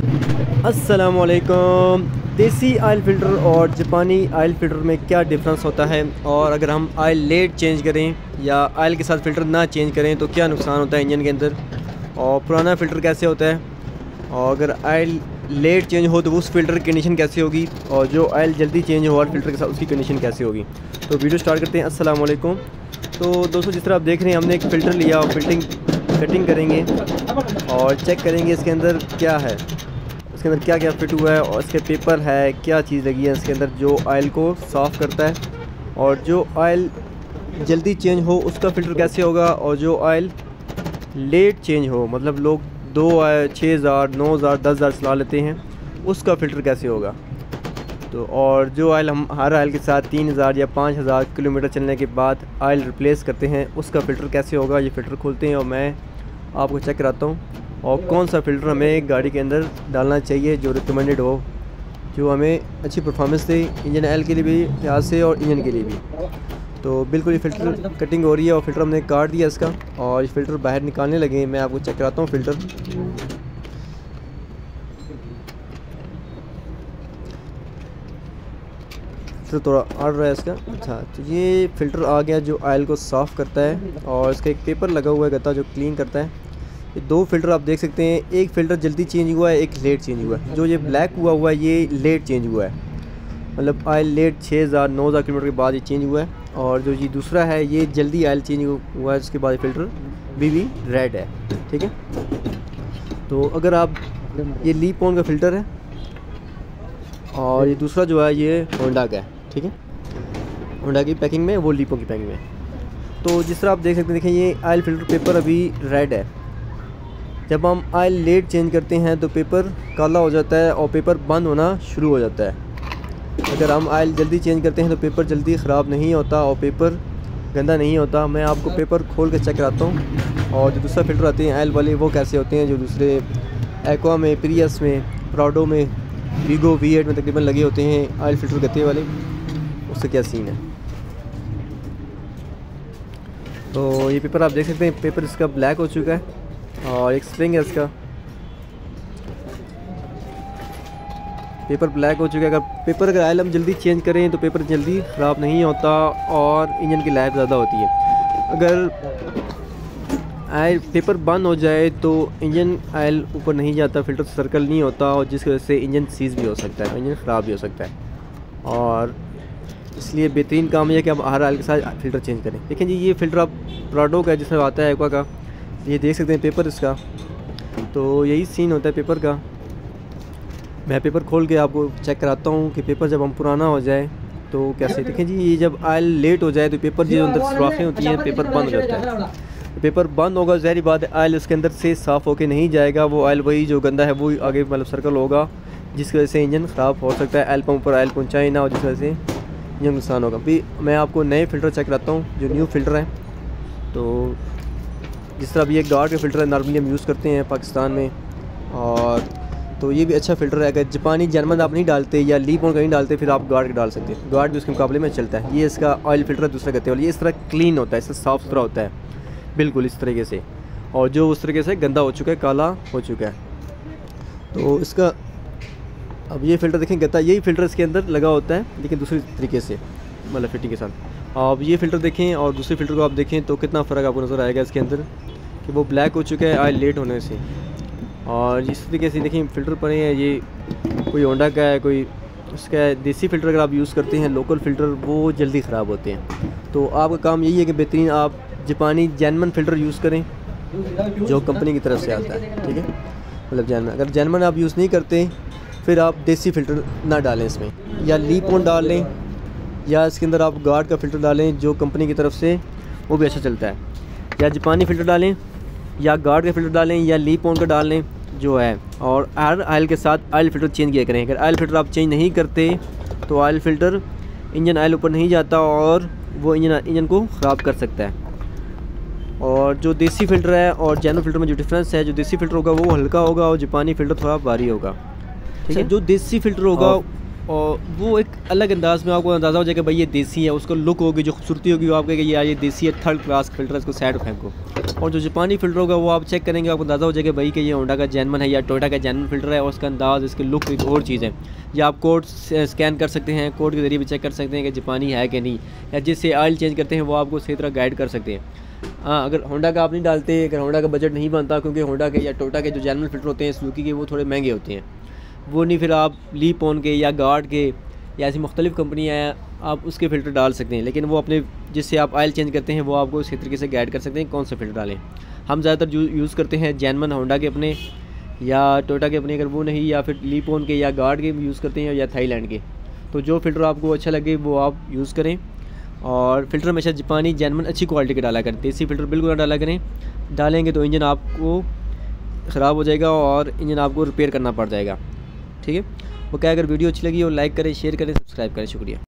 अस्सलामुअलैकुम। देसी oil filter और जापानी आयल फ़िल्टर में क्या डिफरेंस होता है, और अगर हम आयल लेट चेंज करें या आयल के साथ फ़िल्टर ना चेंज करें तो क्या नुकसान होता है इंजन के अंदर, और पुराना फ़िल्टर कैसे होता है, और अगर आयल लेट चेंज हो तो उस फ़िल्टर की कंडीशन कैसे होगी, और जो आयल जल्दी चेंज हो आयल फ़िल्टर के साथ उसकी कंडीशन कैसे होगी। तो वीडियो स्टार्ट करते हैं। अस्सलामुअलैकुम। तो दोस्तों, जिस तरह आप देख रहे हैं, हमने एक फ़िल्टर लिया और कटिंग करेंगे और चेक करेंगे इसके अंदर क्या है, इसके अंदर क्या क्या फिट हुआ है, और इसके पेपर है, क्या चीज़ लगी है इसके अंदर जो आयल को साफ़ करता है, और जो आयल जल्दी चेंज हो उसका फ़िल्टर कैसे होगा, और जो आयल लेट चेंज हो, मतलब लोग 6,000 9,000 10,000 चला लेते हैं, उसका फ़िल्टर कैसे होगा। तो और जो आयल हम हर आयल के साथ 3,000 या 5,000 किलोमीटर चलने के बाद आयल रिप्लेस करते हैं, उसका फ़िल्टर कैसे होगा। ये फ़िल्टर खोलते हैं और मैं आपको चेक कराता हूँ, और कौन सा फ़िल्टर हमें गाड़ी के अंदर डालना चाहिए जो रिकमेंडेड हो, जो हमें अच्छी परफॉर्मेंस दे इंजन ऑयल के लिए भी, लिहाज से, और इंजन के लिए भी। तो बिल्कुल ये फ़िल्टर कटिंग हो रही है और फ़िल्टर हमने काट दिया इसका, और ये फ़िल्टर बाहर निकालने लगे। मैं आपको चेक कराता हूँ फ़िल्टर। तो थोड़ा अड़ रहा है इसका। अच्छा, तो ये फ़िल्टर आ गया जो आयल को साफ़ करता है, और इसका एक पेपर लगा हुआ है गत्ता जो क्लीन करता है। ये दो फ़िल्टर आप देख सकते हैं, एक फ़िल्टर जल्दी चेंज हुआ है, एक लेट चेंज हुआ है। जो ये ब्लैक हुआ है ये लेट चेंज हुआ है, मतलब आयल लेट 6,000 9,000 किलोमीटर के बाद ये चेंज हुआ है। और जो ये दूसरा है ये जल्दी आयल चेंज हुआ है, उसके बाद फ़िल्टर भी रेड है। ठीक है, तो अगर आप, ये लीपॉन का फ़िल्टर है, और ये दूसरा जो है ये होंडा का है। ठीक है, होंडा की पैकिंग में, वो लीपॉन की पैकिंग में। तो जिस तरह आप देख सकते हैं, देखें ये आयल फ़िल्टर पेपर अभी रेड है। जब हम आयल लेट चेंज करते हैं तो पेपर काला हो जाता है और पेपर बंद होना शुरू हो जाता है। अगर हम आयल जल्दी चेंज करते हैं तो पेपर जल्दी ख़राब नहीं होता और पेपर गंदा नहीं होता। मैं आपको पेपर खोल के चेक कराता हूँ। और जो दूसरा फ़िल्टर आते हैं आयल वाले, वो कैसे होते हैं, जो दूसरे एक्वा में, प्रियस में, प्राडो में, वीगो V8 में तकरीबन लगे होते हैं आयल फ़िल्टर गत्ते वाले, उससे क्या सीन है। तो ये पेपर आप देख सकते हैं, पेपर इसका ब्लैक हो चुका है, और एक स्प्रिंग है इसका, पेपर ब्लैक हो चुका है। अगर आयल हम जल्दी चेंज करें तो पेपर जल्दी ख़राब नहीं होता और इंजन की लाइफ ज़्यादा होती है। अगर आयल पेपर बंद हो जाए तो इंजन आयल ऊपर नहीं जाता, फ़िल्टर सर्कल नहीं होता, और जिसकी वजह से इंजन सीज़ भी हो सकता है, इंजन ख़राब भी हो सकता है। और इसलिए बेहतरीन काम यह है कि आप हर आयल के साथ फ़िल्टर चेंज करें। देखें जी, ये फ़िल्टर आप प्राडो का जिसमें आता है एक्वा का, ये देख सकते हैं पेपर इसका। तो यही सीन होता है पेपर का। मैं पेपर खोल के आपको चेक कराता हूँ कि पेपर जब हम पुराना हो जाए तो कैसे। देखें जी, ये जब आयल लेट हो जाए तो पेपर जो अंदर सुराखें होती हैं, पेपर बंद हो जाता है। पेपर बंद होगा, ज़ाहिर बात है आयल उसके अंदर से साफ़ होके नहीं जाएगा, वो आयल वही जो गंदा है वो आगे मतलब सर्कल होगा, जिसकी वजह से इंजन ख़राब हो सकता है, आयल पंप पर आयल पहुँचाए ना हो, जिस वजह से इंजन नुकसान होगा। भी मैं आपको नए फ़िल्टर चेक कराता हूँ जो न्यू फ़िल्टर है। तो जिस तरह अभी एक गार्ड का फ़िल्टर है, नॉर्मली हम यूज़ करते हैं पाकिस्तान में, और तो ये भी अच्छा फ़िल्टर है। अगर जापानी जर्मन आप नहीं डालते या लीपॉन का नहीं डालते, फिर आप गार्ड का डाल सकते हैं, गार्ड भी उसके मुकाबले में चलता है। ये इसका ऑयल फ़िल्टर दूसरा कहते हैं, ये इस तरह क्लीन होता है, इससे साफ़ सुथरा होता है बिल्कुल इस तरीके से, और जो उस तरीके से गंदा हो चुका है, काला हो चुका है। तो इसका अब ये फ़िल्टर देखें गत्ता, यही फ़िल्टर इसके अंदर लगा होता है, लेकिन दूसरी तरीके से, मतलब फिटिंग के साथ। अब ये फ़िल्टर देखें और दूसरे फ़िल्टर को आप देखें तो कितना फ़र्क आपको नज़र आएगा इसके अंदर, कि वो ब्लैक हो चुका है आयल लेट होने से। और इस तरीके से देखें फ़िल्टर पड़े हैं, ये कोई होंडा का है, कोई उसका है। देसी फ़िल्टर अगर आप यूज़ करते हैं, लोकल फ़िल्टर, वो जल्दी ख़राब होते हैं। तो आपका काम यही है कि बेहतरीन आप जापानी जर्मन फ़िल्टर यूज़ करें जो कंपनी की तरफ से आता है। ठीक है, मतलब जर्मन। अगर जर्मन आप यूज़ नहीं करते, फिर आप देसी फ़िल्टर ना डालें इसमें, या लीपॉन डाल लें, या इसके अंदर आप गार्ड का फ़िल्टर डालें जो कंपनी की तरफ से, वो भी अच्छा चलता है। या जापानी फ़िल्टर डालें, या गार्ड का फ़िल्टर डालें, या लीपॉन का डाल लें जो है। और हर आयल के साथ आयल फ़िल्टर चेंज किया करें। अगर आयल फ़िल्टर आप चेंज नहीं करते तो आयल फ़िल्टर, इंजन आयल ऊपर नहीं जाता और वो इंजन को ख़राब कर सकता है। और जो देसी फ़िल्टर है और जर्मन फ़िल्टर में जो डिफरेंस है, जो देसी फ़िल्टर होगा वो हल्का होगा और जापानी फ़िल्टर थोड़ा भारी होगा। ठीक है, जो देसी फ़िल्टर होगा और वो एक अलग अंदाज़ में आपको अंदाज़ा हो जाएगा भाई ये देसी है, उसको लुक होगी, जो खूबसूरती होगी वो आप कहेंगे यार ये देसी है, थर्ड क्लास फ़िल्टर है, इसको साइड फेंको। और जो जापानी फ़िल्टर होगा वो आप चेक करेंगे, आपको अंदाज़ा हो जाएगा भाई कि ये होंडा का जेन्युइन है या टोयोटा का जेन्युइन फ़िल्टर है, और उसका अंदाज़, इसकी लुक एक और चीज़ है। या आप कोड स्कैन कर सकते हैं, कोड के ज़रिए भी चेक कर सकते हैं कि जापानी है कि नहीं, या जिससे ऑयल चेंज करते हैं वो आपको सही तरह गाइड कर सकते हैं। हाँ, अगर होंडा का आप नहीं डालते, अगर होंडा का बजट नहीं बनता, क्योंकि होंडा के या टोयोटा के जो जेन्युइन फ़िल्टर होते हैं सुजुकी के वो थोड़े महंगे होते हैं, वो नहीं, फिर आप लीपॉन के या गार्ड के या ऐसी मुख्तलिफ़ कंपनियाँ हैं आप उसके फ़िल्टर डाल सकते हैं, लेकिन वो अपने जिससे आप ऑयल चेंज करते हैं वो आपको इसी तरीके से गाइड कर सकते हैं कौन सा फ़िल्टर डालें। हम ज़्यादातर यूज़ करते हैं जेन्युइन होंडा के अपने या टोयोटा के अपने, अगर वो नहीं या फिर लीपॉन के या गार्ड के यूज़ करते हैं या थाईलैंड के। तो जो फ़िल्टर आपको अच्छा लगे वो आप यूज़ करें, और फ़िल्टर हमेशा जापानी जेन्युइन अच्छी क्वालिटी के डाला करें, देसी फ़िल्टर बिल्कुल ना डाला करें। डालेंगे तो इंजन आपको ख़राब हो जाएगा और इंजन आपको रिपेयर करना पड़ जाएगा। ठीक है, वो क्या, अगर वीडियो अच्छी लगी हो लाइक करें, शेयर करें, सब्सक्राइब करें। शुक्रिया।